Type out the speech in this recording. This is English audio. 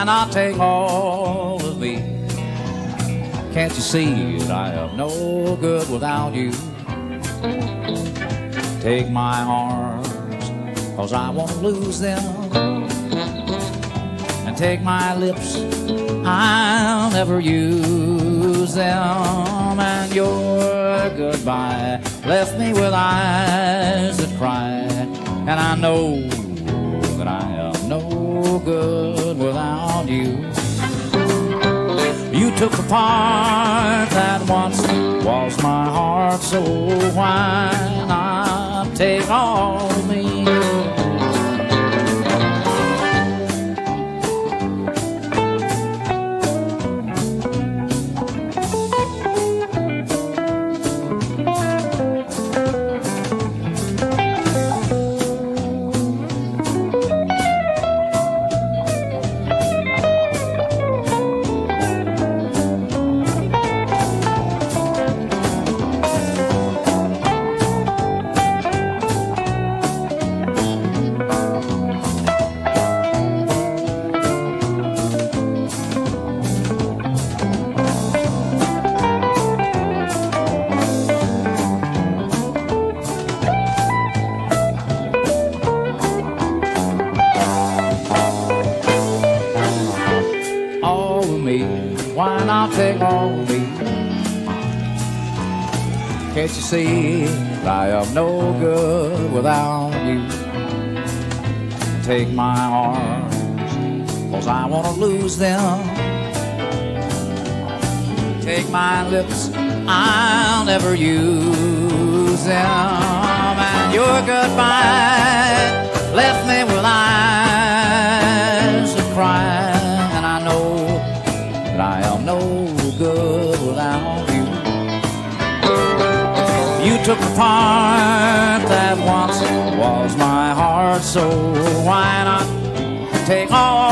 why not take all of me? Can't you see that I am no good without you? Take my arms, 'cause I won't lose them. And take my lips, I'll never use them. And your goodbye left me with eyes that cry. And I know that I am no good without you. You took the part that once was my heart, so why not take all of me? Why not take all of me? Can't you see I am no good without you? Take my arms, 'cause I wanna lose them. Take my lips, I'll never use them. And your goodbye left me with eyes that cry. And I know that I am no good without you. You took the part that once was my heart, so why not take all